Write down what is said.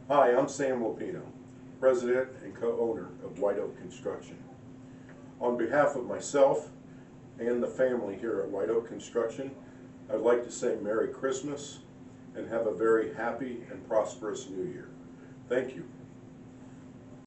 Hi, I'm Sam Lupino, President and co-owner of White Oak Construction. On behalf of myself and the family here at White Oak Construction, I'd like to say Merry Christmas and have a very happy and prosperous New Year. Thank you.